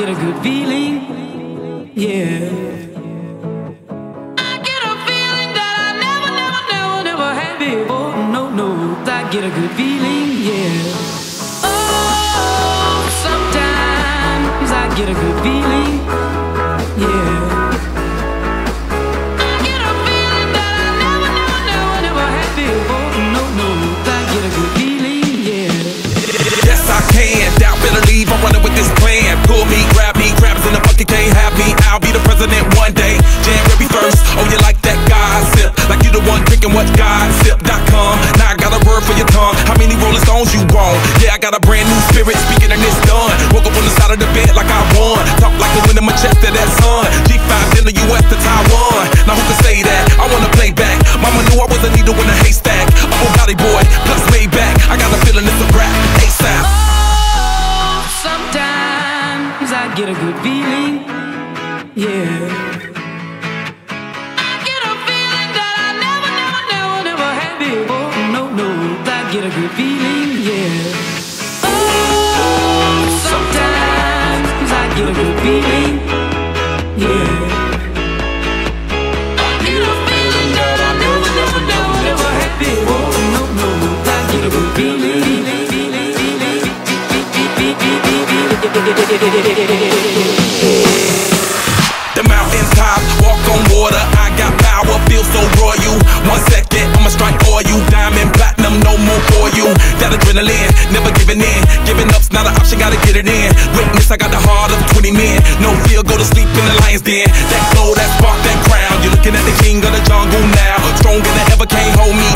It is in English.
get a good feeling, yeah. I get a feeling that I never had before. No, I get a good feeling, yeah. Oh, sometimes I get a good feeling, yeah. I get a feeling that I never had before. No, I get a good feeling, yeah. Yes, I can. Doubt, better leave. I'm running with this plan. Pull me, grab me, crabs in the bucket can't have me. I'll be the president one day. January 1st. Oh, you like that gossip? Like you the one drinking what gossip.com. Now I got a word for your tongue. How many Rolling Stones you want? Yeah, I got a brand new spirit speaking and it's done. Woke up on the side of the bed like I won. Talk like the wind in my chest to that sun. G5 in the US to Taiwan. Now who can say that? I wanna play back. Mama knew I was a needle in a haystack. A Bugatti boy, plus Maybach. I got a feeling it's a rap. ASAP. Oh, sometimes I get a good feeling, yeah. I get a feeling that I never had before. No, I get a good feeling, yeah. Oh, sometimes I get a good feeling, yeah. I get a feeling that I never had before. No, I get a good feeling. The mountain top, walk on water. I got power, feel so royal. 1 second, I'ma strike oil. Diamond, platinum, no more for you. That adrenaline, never giving in. Giving up's not an option, gotta get it in. Witness, I got the heart of 20 men. No fear, go to sleep in the lion's den. That glow, that spark, that crown. You're looking at the king of the jungle now. Stronger than ever, can't hold me